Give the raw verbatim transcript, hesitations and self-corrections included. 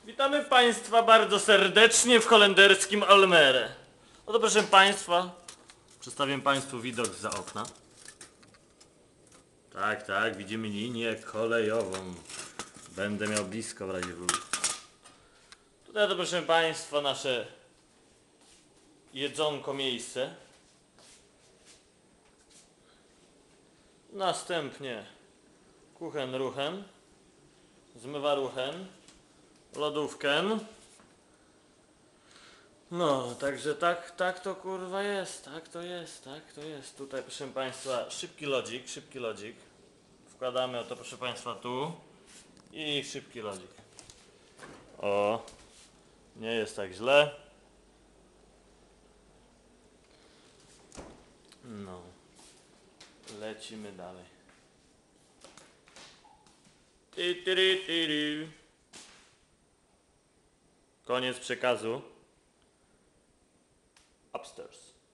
Witamy Państwa bardzo serdecznie w holenderskim Almere. Oto proszę Państwa, przedstawię Państwu widok zza okna. Tak, tak, widzimy linię kolejową. Będę miał blisko w razie W. Tutaj to proszę Państwa nasze jedzonko miejsce. Następnie kuchen ruchen, zmywaruchen, lodówkę. No, także tak, tak to kurwa jest, tak to jest, tak to jest. Tutaj proszę Państwa szybki lodzik, szybki lodzik. Wkładamy oto proszę Państwa tu i szybki lodzik. O, nie jest tak źle. No, lecimy dalej. Ty, ty, ty, ty. Koniec przekazu. Upstairs.